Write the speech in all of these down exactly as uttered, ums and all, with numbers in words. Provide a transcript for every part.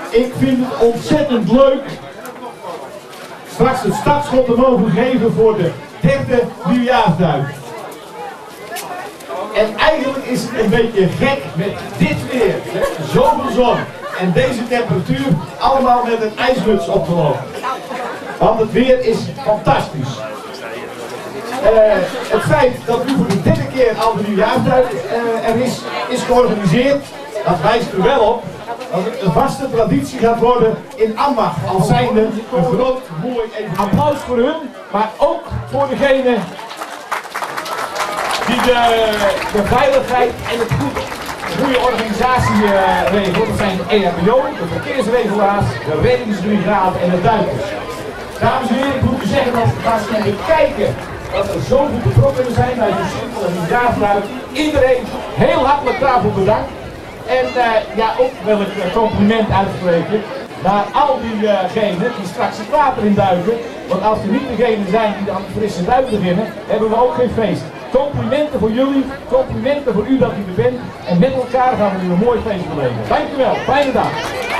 Ik vind het ontzettend leuk straks het startschot te mogen geven voor de derde nieuwjaarsduik. En eigenlijk is het een beetje gek met dit weer, zoveel zon en deze temperatuur, allemaal met een ijsmuts opgelopen. Want het weer is fantastisch. Uh, het feit dat nu voor de derde keer al de nieuwjaarsduik uh, er is, is georganiseerd, dat wijst er wel op dat het een vaste traditie gaat worden in Ambach, als zijnde een groot, mooi evenement. Applaus voor hun, maar ook voor degene die de, de veiligheid en het goed, de goede organisatie uh, regelen. Dat zijn de E H B O, de verkeersregelaars, de reddingsbrigade en de duikers. Dames en heren, ik moet u zeggen dat als we kijken dat er zoveel betrokkenen zijn bij de simpele nieuwjaarsduik, iedereen heel hartelijk daarvoor bedankt. En uh, ja, ook wil ik een compliment uitspreken naar al diegenen uh die straks het water in duiken. Want als er niet degenen zijn die aan de frisse duik beginnen, hebben we ook geen feest. Complimenten voor jullie, complimenten voor u dat u er bent. En met elkaar gaan we nu een mooi feest beleven. Dankjewel, fijne dag.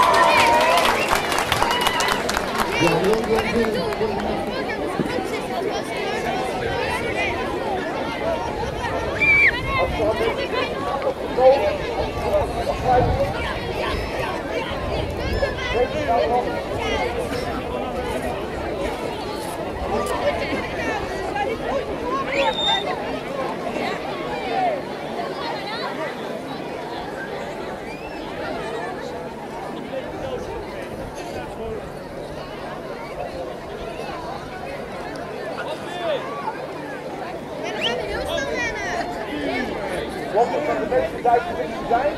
Wat moet van de beste duikers zijn?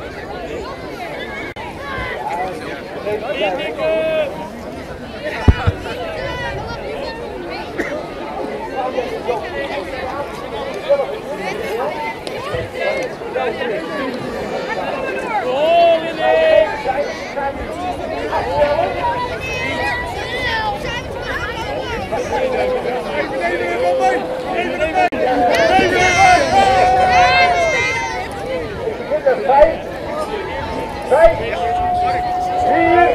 Vijf, vijf, vier,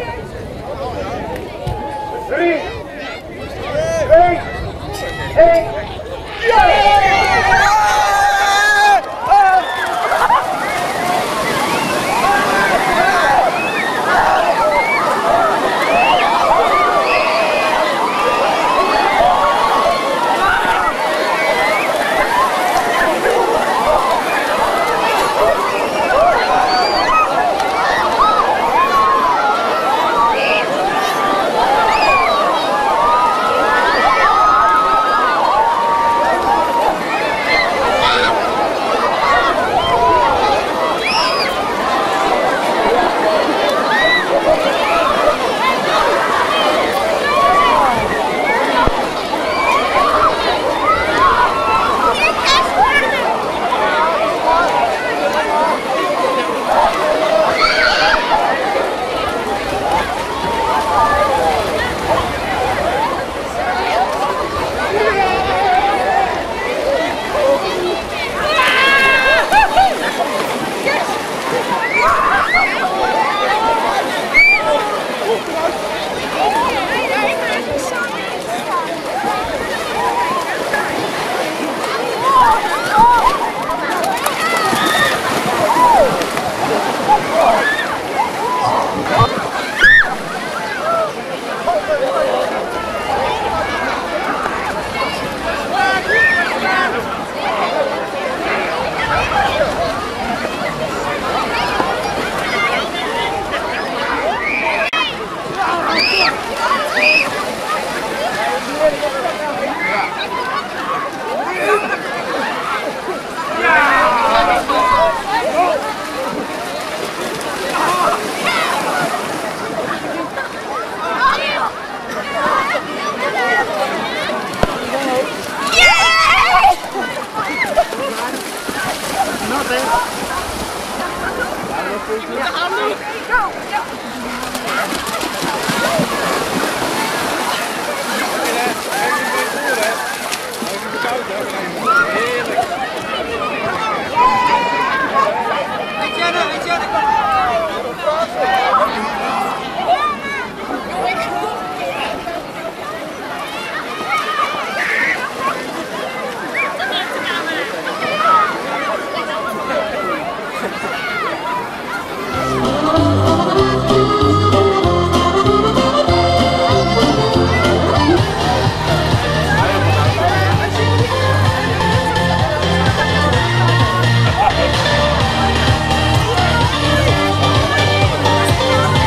drie, twee, één. Ja!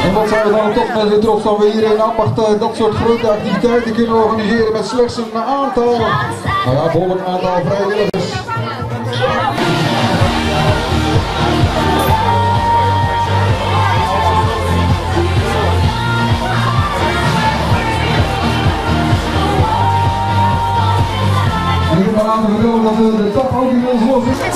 En wat zijn we dan toch met weer trots dat we hier in Ambacht uh, dat soort grote activiteiten kunnen organiseren met slechts een aantal, nou ja, behoorlijk aantal vrijwilligers. En ik heb maar aan te vertellen dat de, de tap ook inmiddels los is.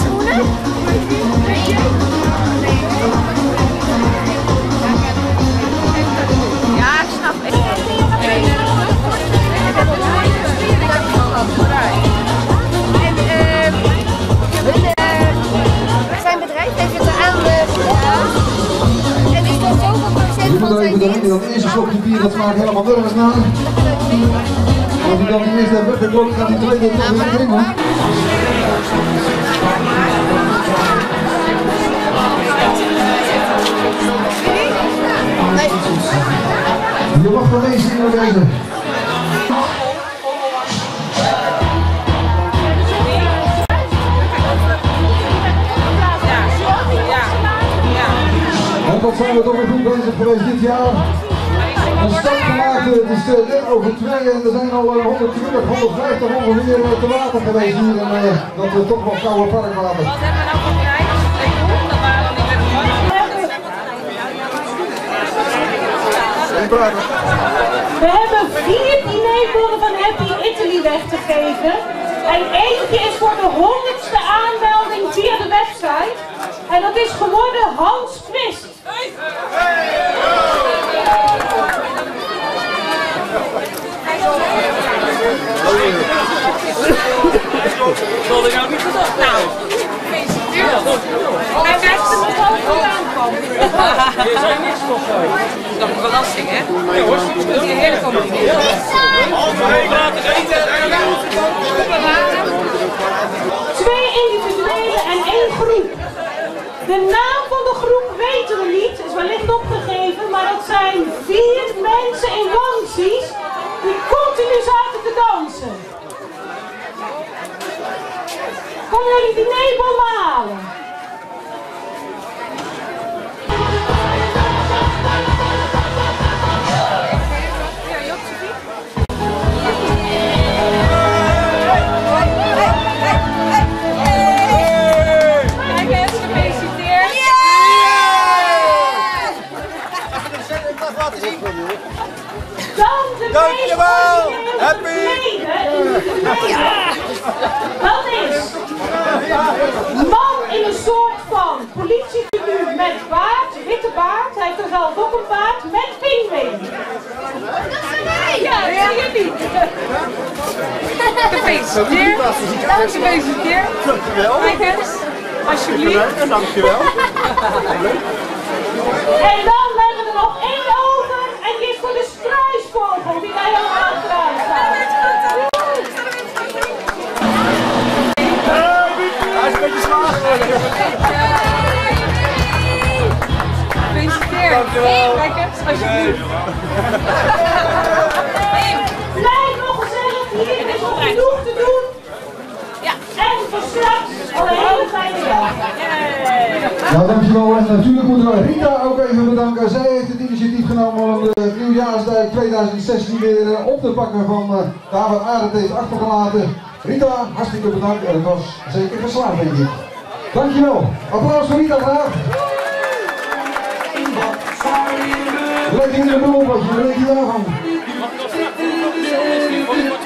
Dat eerste slokje bier, dat smaakt helemaal nergens naar. Als hij dan die eerste heeft weggeklopt, gaat die tweede toch weer erin, hoor. Je mag wel meezingen met deze. En wat zijn we toch weer goed bezig geweest dit jaar? Een start gemaakt, het is uh, net over twee en er zijn al uh, honderdtwintig, honderdvijftig ongeveer uh, te water geweest hier in uh, dat uh, toch wel koude parkwater. Wat hebben we nou voor prijs? Dat waren al niet met We hebben vier dinerbonnen van Happy Italy weg te geven. En eentje is voor de honderdste aanmelding via de website. En dat is geworden Hans Quist. Zal ik nou niet gedacht? Nou, hij krijgt het nog wel goed aankomen. Je zou niks nog gooien. Dat is nog een belasting, hè? Ja hoor, dat is een heerlijke combinatie. Laten eten. Twee individuele en één groep. De naam van de groep weten we niet, is wellicht opgegeven, maar dat zijn vier mensen in onesies die continu zaten te dansen. Kom jullie die dinerbommen halen? Dankjewel! Happy! Dat is een man in een soort van politiefiguur met baard, witte baard. Hij heeft er zelf ook een baard met pinguïn. Dat is mij! Ja, dat zie je niet. Gefeliciteerd. Gefeliciteerd. Dankjewel. Kijk eens. Alsjeblieft. Dankjewel. En dan hebben we er nog één over. En die is voor de struisvogel die wij al achteraan staan. Hij is een beetje zwaar geworden. Gefeliciteerd. Dankjewel. Kijk eens, alsjeblieft. Blijf nog gezellig hier. Er is nog genoeg te doen. Ja. En voor straks al een hele fijne dag. Ja, dankjewel. En natuurlijk moeten we Rita ook even bedanken. Zij heeft het initiatief genomen om de nieuwjaarsduik tweeduizend zestien weer op te pakken van uh, daar waar Arend heeft achtergelaten. Rita, hartstikke bedankt en het was zeker geslaagd, denk ik. Dankjewel. Applaus voor Rita graag. Lekker in de bol, wat je weet je daarvan.